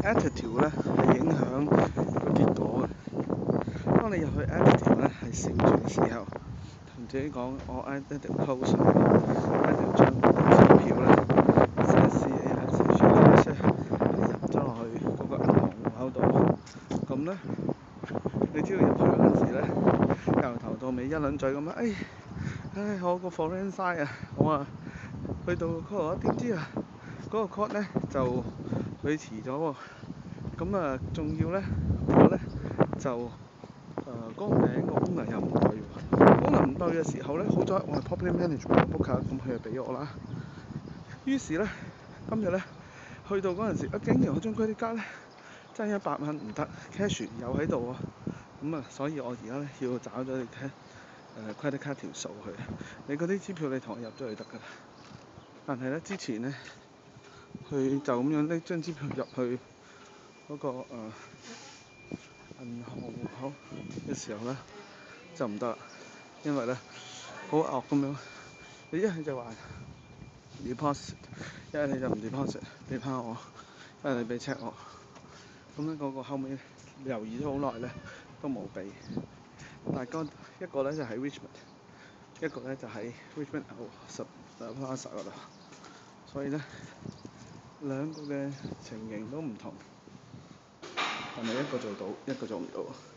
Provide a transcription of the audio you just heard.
attitude 咧係影響個結果嘅。當你入去 attitude 咧係笑住嘅時候，同自己講我一定 close，一定將支票咧CASH 入咗落去嗰個銀行戶口度。咁咧，你只要入去嗰陣時咧，由頭到尾一輪嘴咁樣，我個 foreign side 啊，我去到嗰度點知啊，嗰個 code 咧就佢遲咗喎。咁仲要咧，我咧就嗰個名個功能又唔對喎。功能唔對嘅時候咧，好彩我係 property manager book 卡，咁佢就俾我啦。於是咧，今日咧去到嗰陣時，竟然我張 credit card咧爭100蚊唔得 ，cash 又喺度喎。咁所以我而家咧要找咗你睇credit card 條數去。你嗰啲支票你同我入咗去得㗎啦。但係咧之前咧，佢就咁樣拎張支票入去嗰個銀行戶口嘅時候咧就唔得啦，因為咧好惡咁樣，你一係就話 deposit， 一係你就唔 deposit， 你拋我，一係你俾 check 我。咁咧嗰個後尾猶豫咗好耐咧都冇俾。但係一個咧就喺 Richmond， 一個咧就喺 Richmond Plaza 嗰度，所以咧兩個嘅情形都唔同，但係一個做到，一個做唔到。